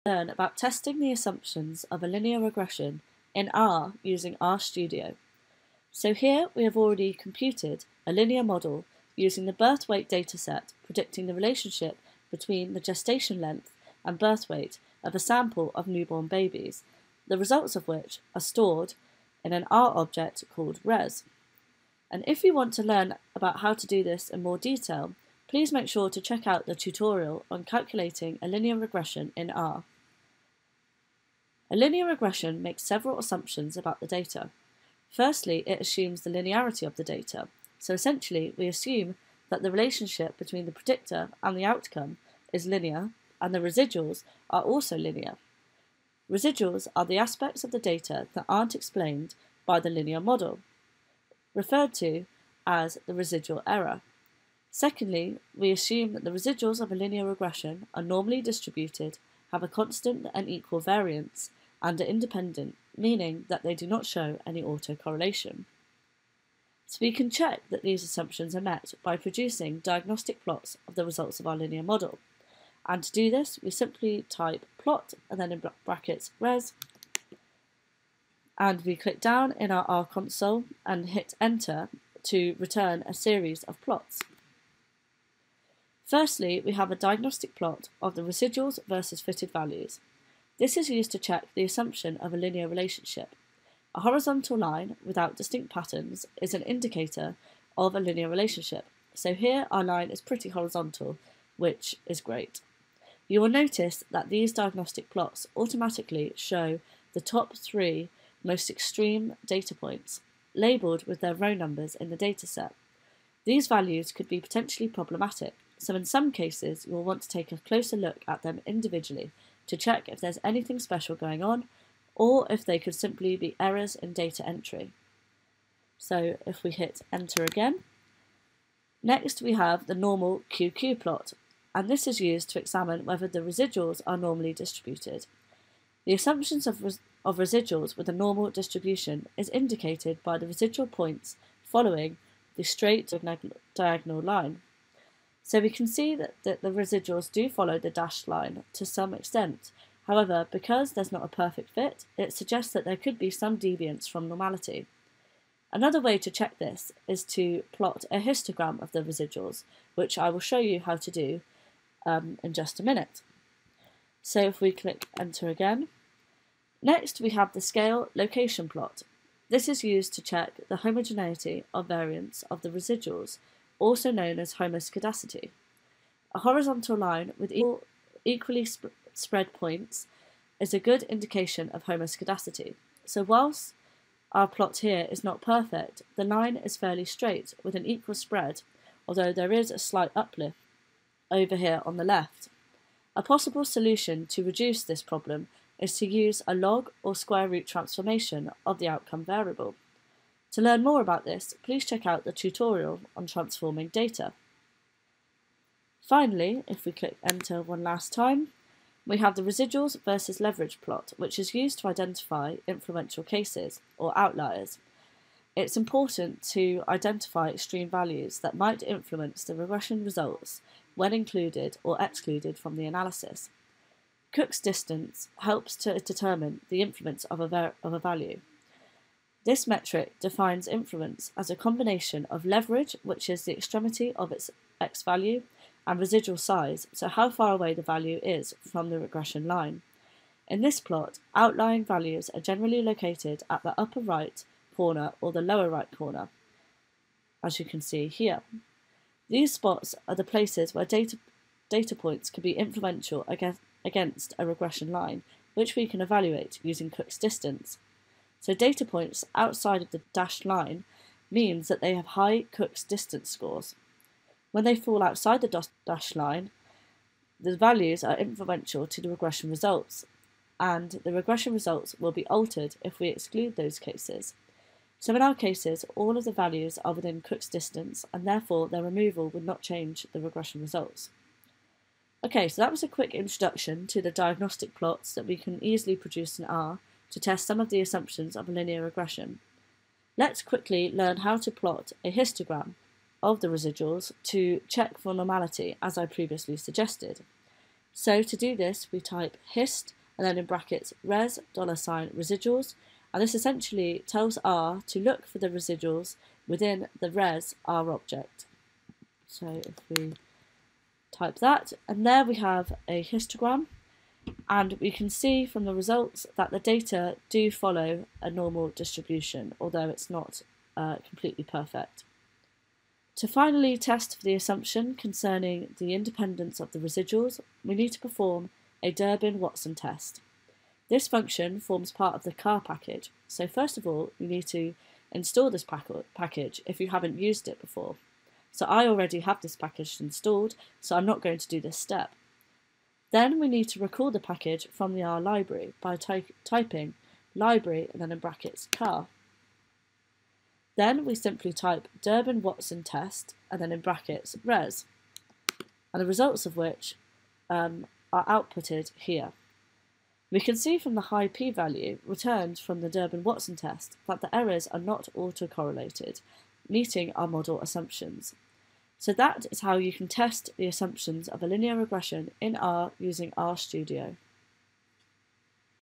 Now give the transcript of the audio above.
Learn about testing the assumptions of a linear regression in R using RStudio. So here we have already computed a linear model using the birth weight dataset predicting the relationship between the gestation length and birth weight of a sample of newborn babies, the results of which are stored in an R object called res. And if you want to learn about how to do this in more detail, please make sure to check out the tutorial on calculating a linear regression in R. A linear regression makes several assumptions about the data. Firstly, it assumes the linearity of the data. So essentially, we assume that the relationship between the predictor and the outcome is linear, and the residuals are also linear. Residuals are the aspects of the data that aren't explained by the linear model, referred to as the residual error. Secondly, we assume that the residuals of a linear regression are normally distributed, have a constant and equal variance, and are independent, meaning that they do not show any autocorrelation. So we can check that these assumptions are met by producing diagnostic plots of the results of our linear model. And to do this, we simply type plot and then in brackets res, and we click down in our R console and hit enter to return a series of plots. Firstly, we have a diagnostic plot of the residuals versus fitted values. This is used to check the assumption of a linear relationship. A horizontal line without distinct patterns is an indicator of a linear relationship. So here our line is pretty horizontal, which is great. You will notice that these diagnostic plots automatically show the top 3 most extreme data points, labelled with their row numbers in the dataset. These values could be potentially problematic, so in some cases you will want to take a closer look at them individually to check if there's anything special going on, or if they could simply be errors in data entry. So if we hit enter again, next we have the normal QQ plot, and this is used to examine whether the residuals are normally distributed. The assumptions of residuals with a normal distribution is indicated by the residual points following the straight diagonal line. So we can see that the residuals do follow the dashed line to some extent. However, because there's not a perfect fit, it suggests that there could be some deviance from normality. Another way to check this is to plot a histogram of the residuals, which I will show you how to do in just a minute. So if we click enter again. Next we have the scale location plot. This is used to check the homogeneity of variance of the residuals, also known as homoscedasticity. A horizontal line with equally spread points is a good indication of homoscedasticity. So whilst our plot here is not perfect, the line is fairly straight with an equal spread, although there is a slight uplift over here on the left. A possible solution to reduce this problem is to use a log or square root transformation of the outcome variable. To learn more about this, please check out the tutorial on transforming data. Finally, if we click enter one last time, we have the residuals versus leverage plot, which is used to identify influential cases or outliers. It's important to identify extreme values that might influence the regression results when included or excluded from the analysis. Cook's distance helps to determine the influence of a value. This metric defines influence as a combination of leverage, which is the extremity of its x value, and residual size, so how far away the value is from the regression line. In this plot, outlying values are generally located at the upper right corner or the lower right corner, as you can see here. These spots are the places where data points can be influential against a regression line, which we can evaluate using Cook's distance. So data points outside of the dashed line means that they have high Cook's distance scores. When they fall outside the dashed line, the values are influential to the regression results, and the regression results will be altered if we exclude those cases. So in our cases, all of the values are within Cook's distance, and therefore their removal would not change the regression results. Okay, so that was a quick introduction to the diagnostic plots that we can easily produce in R to test some of the assumptions of a linear regression. Let's quickly learn how to plot a histogram of the residuals to check for normality, as I previously suggested. So to do this, we type hist and then in brackets res $residuals, and this essentially tells R to look for the residuals within the res R object. So if we type that, and there we have a histogram, and we can see from the results that the data do follow a normal distribution, although it's not completely perfect. To finally test for the assumption concerning the independence of the residuals, we need to perform a Durbin Watson test. This function forms part of the car package, so first of all you need to install this package if you haven't used it before. So I already have this package installed, so I'm not going to do this step. Then we need to recall the package from the R library by typing library and then in brackets car. Then we simply type Durbin Watson test and then in brackets res, and the results of which are outputted here. We can see from the high p-value returned from the Durbin Watson test that the errors are not autocorrelated, meeting our model assumptions. So that is how you can test the assumptions of a linear regression in R using RStudio.